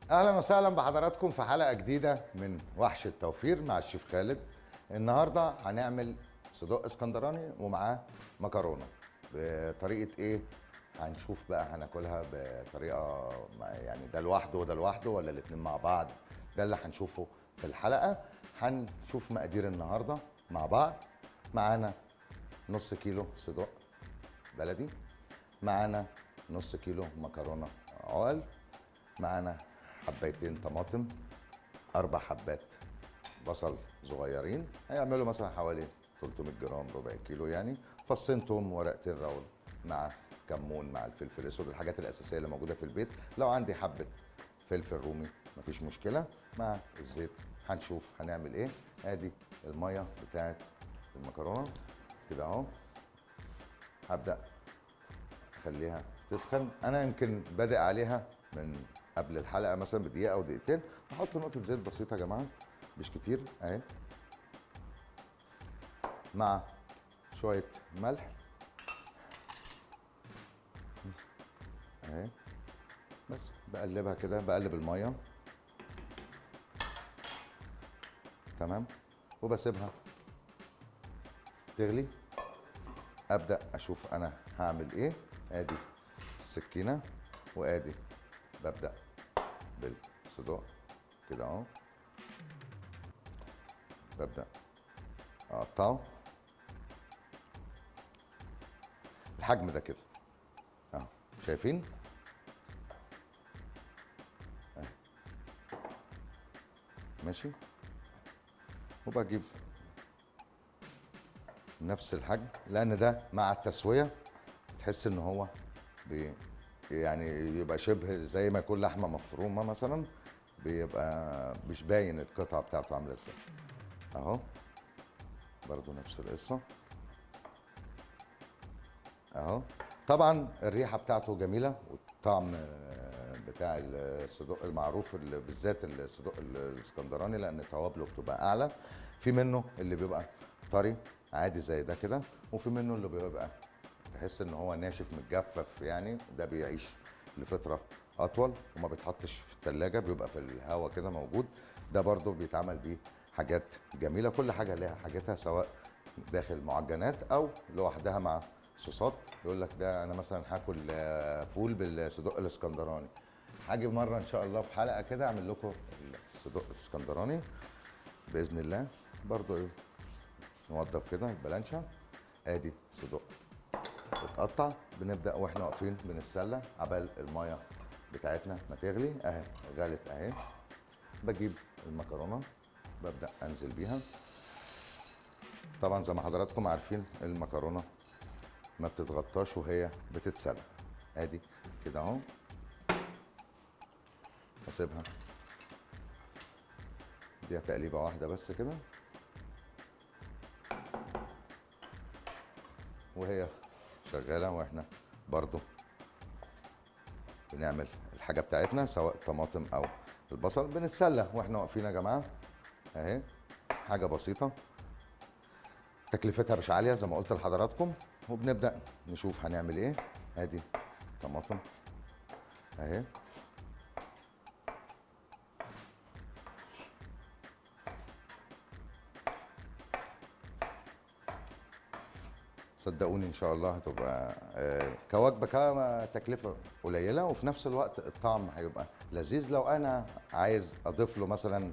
اهلا وسهلا بحضراتكم في حلقه جديده من وحش التوفير مع الشيف خالد. النهارده هنعمل صدق اسكندراني ومعاه مكرونه. بطريقه ايه؟ هنشوف بقى هناكلها بطريقه يعني ده لوحده وده لوحده ولا الاتنين مع بعض. ده اللي هنشوفه في الحلقه. هنشوف مقادير النهارده مع بعض. معانا نص كيلو صدق بلدي، معانا نص كيلو مكرونه عقل، معانا حبايتين طماطم، 4 حبات بصل صغيرين هيعملوا مثلا حوالي 300 جرام، ربع كيلو يعني، فصين توم، ورقتين راول، مع كمون، مع الفلفل الاسود، الحاجات الاساسيه اللي موجوده في البيت. لو عندي حبه فلفل رومي مفيش مشكله، مع الزيت. هنشوف هنعمل ايه. ادي الميه بتاعت المكرونه كده اهو. هبدا اخليها تسخن. انا يمكن بادئ عليها من قبل الحلقه مثلا بدقيقه او دقيقتين. هحط نقطه زيت بسيطه يا جماعه، مش كتير اهي، مع شويه ملح اهي. بس بقلبها كده، بقلب الميه تمام، وبسيبها تغلي. ابدا اشوف انا هعمل ايه. ادي السكينه، وادي ببدا بالصدوق كده اهو، ببدا اقطعه الحجم ده كده اهو، شايفين اهي، ماشي. وبجيب نفس الحجم، لان ده مع التسويه تحس ان هو يعني يبقى شبه زي ما يكون لحمه مفرومه مثلا، بيبقى مش باين القطعه بتاعته عامله ازاي اهو. برضو نفس القصه اهو. طبعا الريحه بتاعته جميله، والطعم بتاع الصدوق المعروف بالذات الصدوق الاسكندراني، لان توابله بتبقى اعلى. في منه اللي بيبقى طري عادي زي ده كده، وفي منه اللي بيبقى تحس ان هو ناشف متجفف، يعني ده بيعيش لفتره اطول وما بيتحطش في التلاجة، بيبقى في الهواء كده موجود. ده برضو بيتعمل بيه حاجات جميله. كل حاجه ليها حاجاتها، سواء داخل معجنات او لوحدها مع صوصات. يقول لك ده انا مثلا هاكل فول بالصدق الاسكندراني. هاجي مره ان شاء الله في حلقه كده اعمل لكم الصدق الاسكندراني باذن الله. برضو ايه، نوضب كده البلانشه. ادي صدق بتقطع. بنبدا واحنا واقفين بنتسلى عبال الميه بتاعتنا ما تغلي اهي. غلت اهي. بجيب المكرونه، ببدا انزل بيها. طبعا زي ما حضراتكم عارفين المكرونه ما بتتغطاش وهي بتتسلق. ادي كده اهو، واسيبها دي تقليبه واحده بس كده، وهي شغاله واحنا برضو بنعمل الحاجه بتاعتنا، سواء الطماطم او البصل. بنتسلى واحنا واقفين يا جماعه اهي. حاجه بسيطه، تكلفتها مش عاليه زي ما قلت لحضراتكم. وبنبدا نشوف هنعمل ايه. ادي طماطم اهي، صدقوني ان شاء الله هتبقى كوجبه تكلفه قليله، وفي نفس الوقت الطعم هيبقى لذيذ. لو انا عايز اضيف له مثلا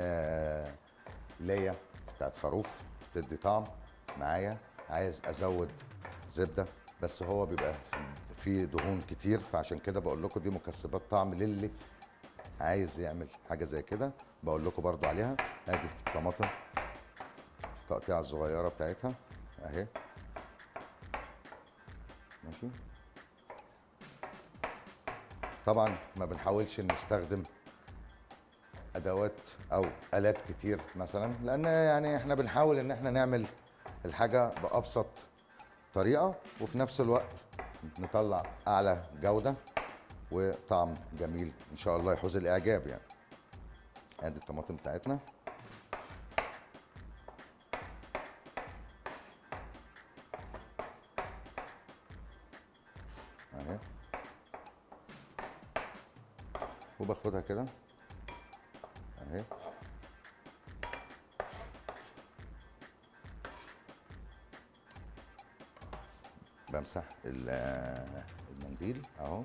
ليا بتاعت خروف تدي طعم معايا، عايز ازود زبده، بس هو بيبقى فيه دهون كتير، فعشان كده بقول لكم دي مكسبات طعم للي عايز يعمل حاجه زي كده. بقول لكم برضو عليها. ادي طماطم التقطيعه الصغيره بتاعتها اهي، ماشي. طبعا ما بنحاولش نستخدم ادوات او الات كتير مثلا، لان يعني احنا بنحاول ان احنا نعمل الحاجه بابسط طريقه، وفي نفس الوقت نطلع اعلى جوده وطعم جميل ان شاء الله يحوز الاعجاب يعني. ادي الطماطم بتاعتنا اهي. وباخدها كده اهي. بمسح المنديل اهو.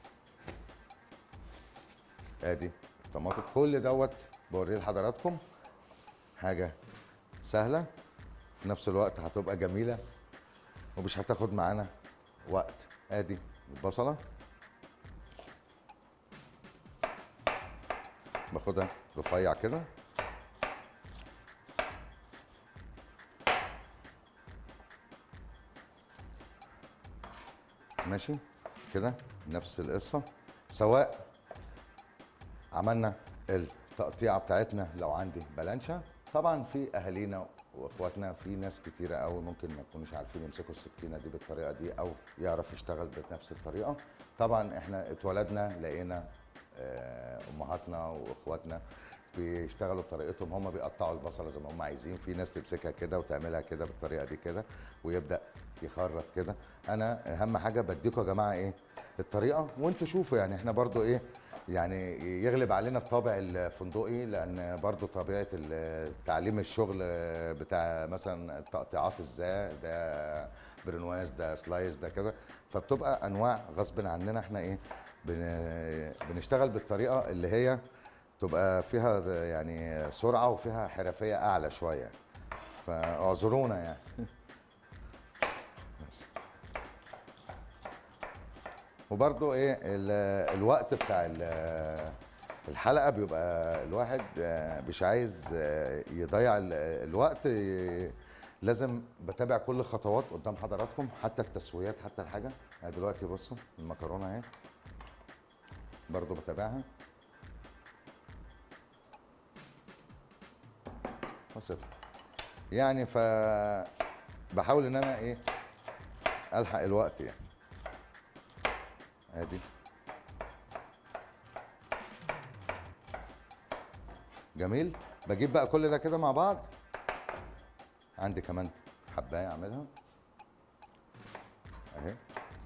ادي الطماطم. كل دوت بوريه لحضراتكم حاجه سهله في نفس الوقت هتبقى جميله ومش هتاخد معانا وقت. ادي البصله باخدها رفيع كده ماشي كده. نفس القصه سواء عملنا التقطيعه بتاعتنا لو عندي بلانشا. طبعا في اهالينا واخواتنا في ناس كتيره قوي ممكن ما يكونوش عارفين يمسكوا السكينه دي بالطريقه دي او يعرف يشتغل بنفس الطريقه. طبعا احنا اتولدنا لقينا امهاتنا واخواتنا بيشتغلوا بطريقتهم، هم بيقطعوا البصله زي ما هم عايزين. في ناس تمسكها كده وتعملها كده بالطريقه دي كده ويبدا يخرط كده. انا اهم حاجه بديكم يا جماعه ايه الطريقه وانتوا شوفوا. يعني احنا برضو ايه يعني يغلب علينا الطابع الفندقي، لان برضو طبيعه تعليم الشغل بتاع مثلا التقطيعات ازاي ده برنواز ده سلايس ده كذا، فبتبقى انواع غصب عننا احنا ايه بنشتغل بالطريقه اللي هي تبقى فيها يعني سرعه وفيها حرفيه اعلى شويه، فاعذرونا يعني. وبرضو ايه الوقت بتاع الحلقه بيبقى الواحد مش عايز يضيع الوقت. لازم بتابع كل الخطوات قدام حضراتكم حتى التسويات حتى الحاجه. دلوقتي بصوا المكرونه اهي برضو بتابعها واسيبها يعني. بحاول ان انا ايه الحق الوقت يعني. ادي جميل. بجيب بقى كل ده كده مع بعض. عندي كمان حبايه اعملها اهي.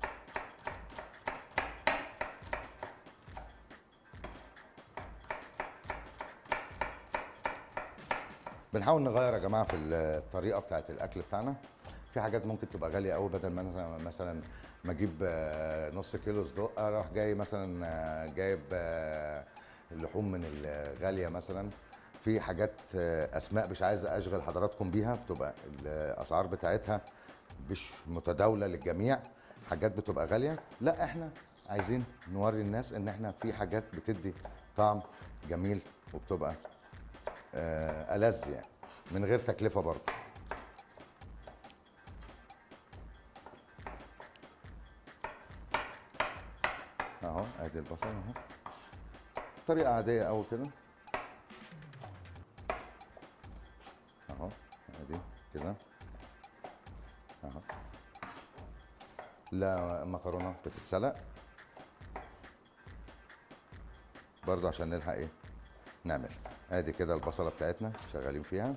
بنحاول نغير يا جماعه في الطريقه بتاعه الاكل بتاعنا. في حاجات ممكن تبقى غاليه قوي، بدل ما مثلا ما اجيب نص كيلو صدق اروح جاي مثلا جايب اللحوم من الغاليه مثلا. في حاجات اسماء مش عايز اشغل حضراتكم بيها، بتبقى الاسعار بتاعتها مش متداوله للجميع. حاجات بتبقى غاليه، لا احنا عايزين نوري الناس ان احنا في حاجات بتدي طعم جميل وبتبقى ألذ يعني من غير تكلفه برضه. اهو ادي البصل اهو طريقه عاديه قوي كده اهو. ادي كده اهو. لا المكرونه بتتسلق برضه عشان نلحق ايه نعمل. ادي كده البصله بتاعتنا شغالين فيها.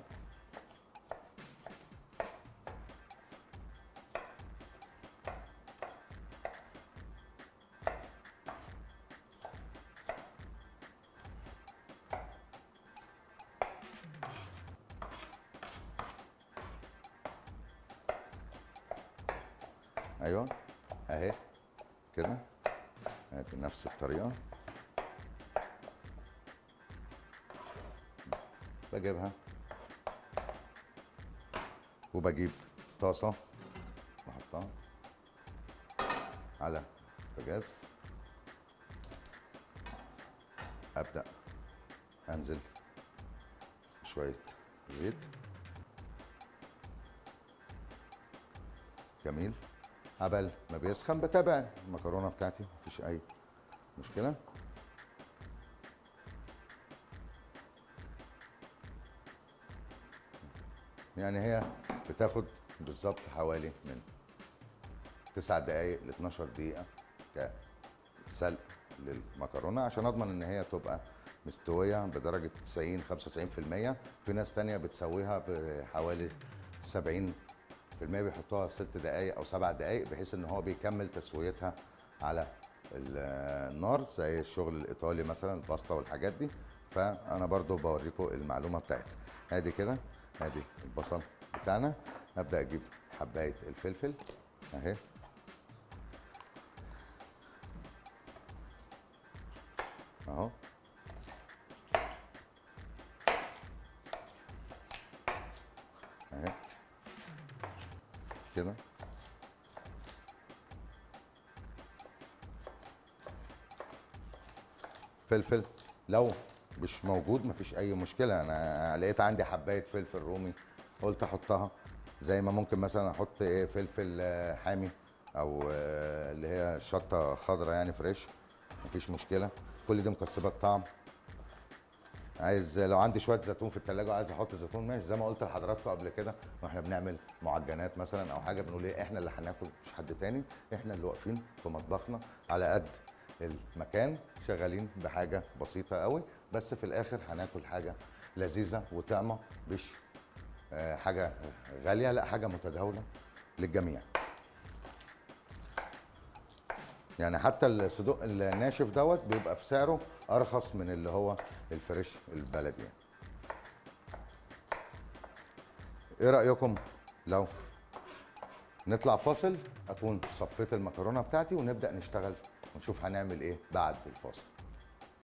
ايوه اهي كده. ادي نفس الطريقه بجيبها وبجيب طاسه واحطها على البوتاجاز. ابدا انزل شويه زيت جميل. عبال ما بيسخن بتابع المكرونه بتاعتي مفيش اي مشكله. يعني هي بتاخد بالظبط حوالي من 9 دقايق ل 12 دقيقه كسلق للمكرونه عشان اضمن ان هي تبقى مستويه بدرجه 90 95%. في ناس تانية بتسويها بحوالي 70% بيحطوها 6 دقايق او 7 دقايق بحيث ان هو بيكمل تسويتها على النار زي الشغل الايطالي مثلا الباستا والحاجات دي. فانا برضو بوريكم المعلومه بتاعتها. ادي كده، ادي البصل بتاعنا. ابدا اجيب حبايه الفلفل اهي، اهو اهي كده. فلفل لو مش موجود مفيش اي مشكله، انا لقيت عندي حبايه فلفل رومي قلت احطها، زي ما ممكن مثلا احط ايه فلفل حامي، او اللي هي شطه خضراء يعني فريش، مفيش مشكله. كل دي مكسبات طعم. عايز لو عندي شويه زيتون في التلاجة عايز احط زيتون ماشي، زي ما قلت لحضراتكم قبل كده واحنا بنعمل معجنات مثلا او حاجه بنقول ايه، احنا اللي هناكل مش حد تاني، احنا اللي واقفين في مطبخنا على قد المكان شغالين بحاجه بسيطه قوي، بس في الاخر هناكل حاجه لذيذه وطعمه، مش حاجه غاليه، لا حاجه متداوله للجميع. يعني حتى الصدوق الناشف دوت بيبقى في سعره ارخص من اللي هو الفريش البلدي يعني. ايه رايكم لو نطلع فاصل، اكون صفيت المكرونه بتاعتي ونبدا نشتغل ونشوف هنعمل ايه بعد الفاصل.